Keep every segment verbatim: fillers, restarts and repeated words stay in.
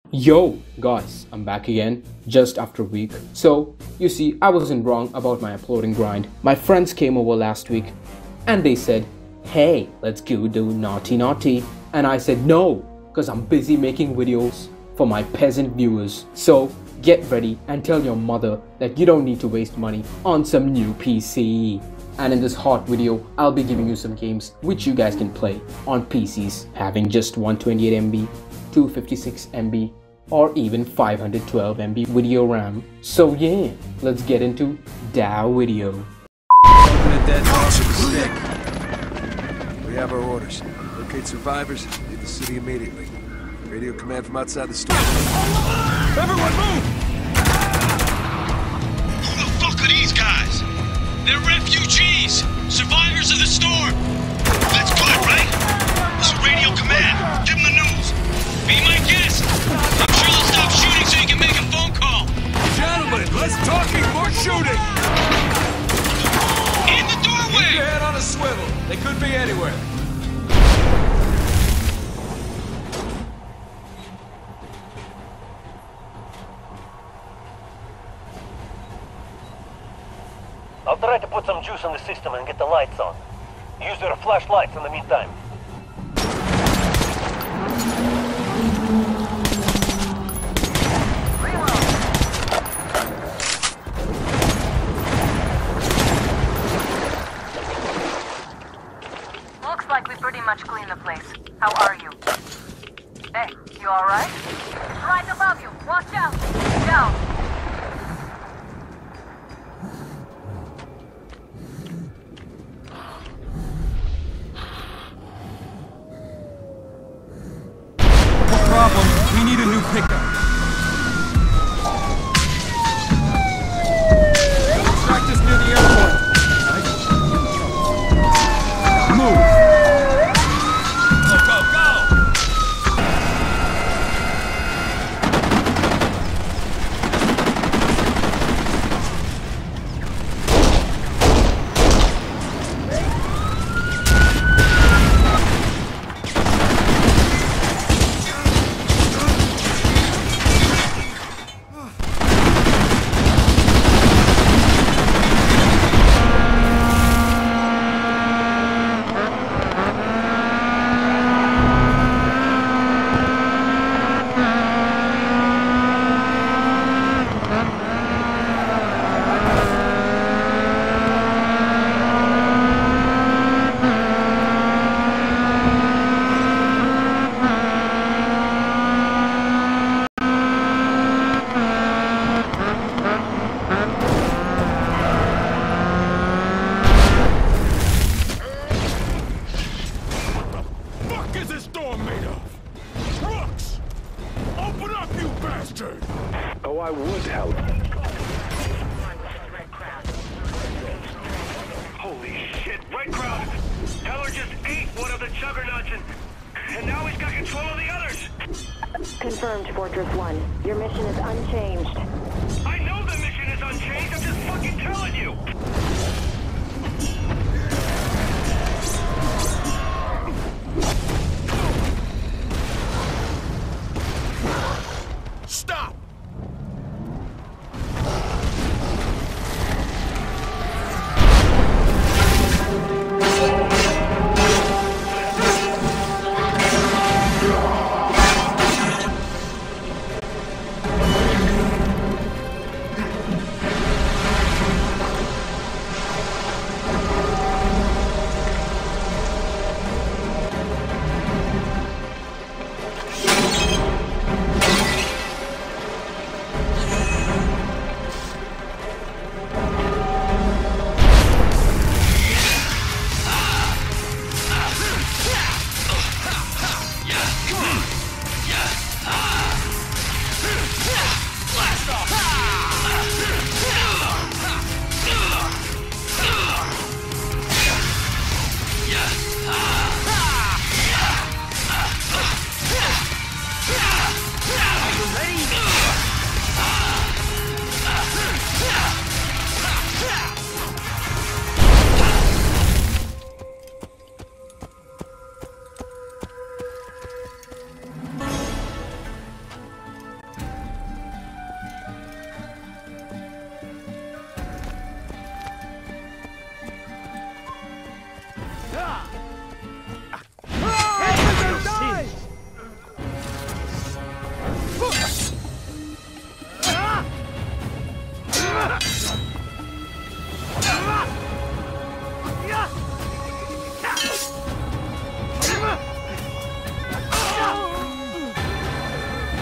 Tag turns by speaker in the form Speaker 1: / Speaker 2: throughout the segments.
Speaker 1: Yo, guys, I'm back again just after a week. So, you see, I wasn't wrong about my uploading grind. My friends came over last week and they said, hey, let's go do naughty naughty. And I said no, because I'm busy making videos for my peasant viewers. So, get ready and tell your mother that you don't need to waste money on some new P C. And in this hot video, I'll be giving you some games which you guys can play on P Cs having just one twenty-eight M B, two fifty-six M B, or even five hundred twelve M B video RAM. So yeah, let's get into DAO video.
Speaker 2: Open a dead horse with a stick. We have our orders. Locate survivors, leave the city immediately. Radio command from outside the store. Everyone move!
Speaker 3: Who the fuck are these guys? They're refugees! Survivors of the storm! That's good, right? This is radio command. Give them the news. Be my guest! I'm sure they'll stop shooting so you can make a phone call!
Speaker 2: Gentlemen, less talking, more shooting!
Speaker 3: In the doorway!
Speaker 2: Keep your head on a swivel. They could be anywhere.
Speaker 4: I'll try to put some juice on the system and get the lights on. Use their flashlights in the meantime.
Speaker 5: Looks like we pretty much cleaned the place. How are you? Hey, you alright? Right above you. Watch out. Down.
Speaker 2: Problem, we need a new pickup. Practice near the airport. Move! Go, go, go!
Speaker 6: Oh, I would help.
Speaker 3: Holy shit, Red Crowd! Heller just ate one of the juggernauts and, and now he's got control of the others!
Speaker 7: Confirmed, Fortress One. Your mission is unchanged.
Speaker 3: I know the mission is unchanged, I'm just fucking telling you!
Speaker 2: Stop!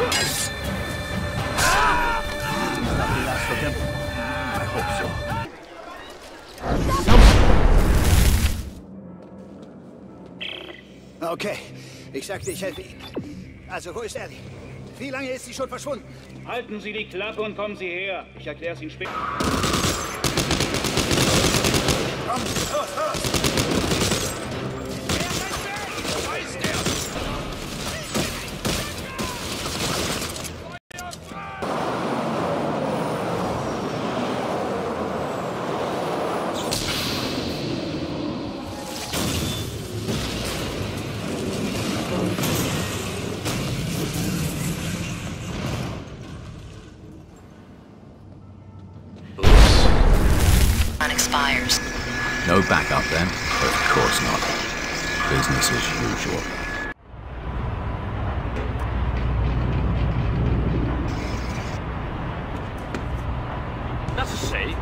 Speaker 2: last of them? I hope so.
Speaker 8: Okay, ich sagte, ich helfe Ihnen. Also, wo ist Ellie? Wie lange ist sie schon verschwunden?
Speaker 9: Halten Sie die Klappe und kommen Sie her. Ich erkläre es Ihnen später.
Speaker 8: Komm, los, los!
Speaker 2: Wo ist der?
Speaker 10: Expires.
Speaker 11: No backup then? Of course not. Business as usual.
Speaker 3: That's a shame.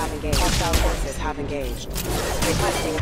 Speaker 10: have engaged. Hostile forces have engaged. Requesting.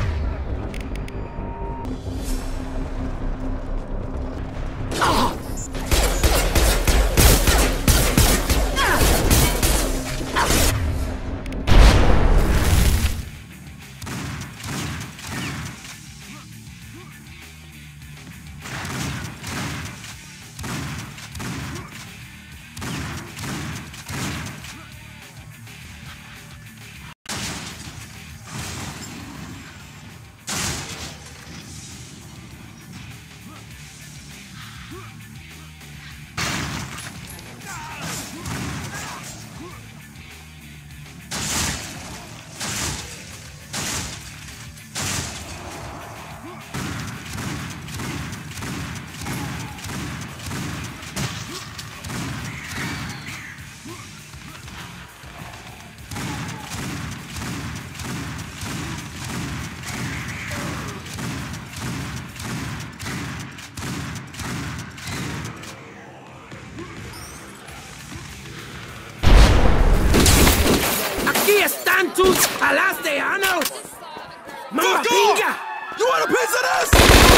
Speaker 12: están tus alasteanos! ¡Mamma pinga!
Speaker 2: You want a piece of this?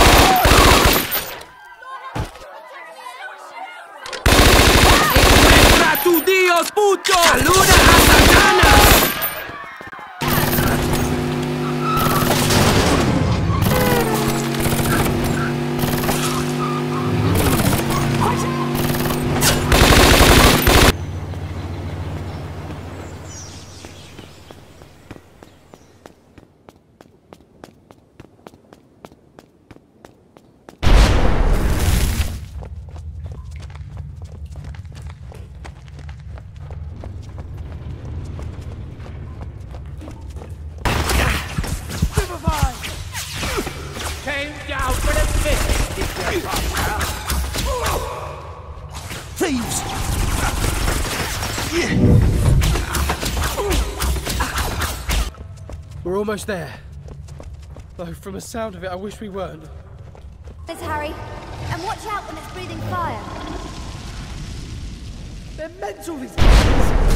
Speaker 12: ¡Encuentra a tu dios, puto! ¡Saluda a Satanás! Came down for the fifth.
Speaker 2: Thieves!
Speaker 12: We're almost there. Though from the sound of it, I wish we weren't.
Speaker 13: It's Harry. And watch out when it's breathing fire.
Speaker 12: They're mental, these guys.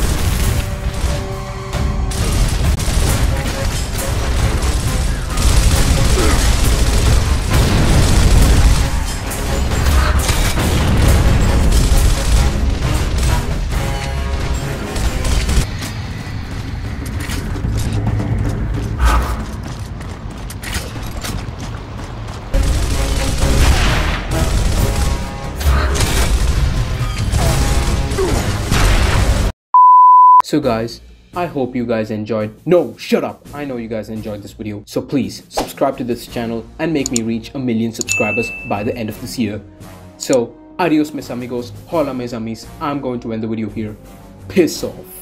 Speaker 1: So guys, I hope you guys enjoyed. No, shut up! I know you guys enjoyed this video. So please subscribe to this channel and make me reach a million subscribers by the end of this year. So adios mis amigos, hola mis amis. I'm going to end the video here. Piss off.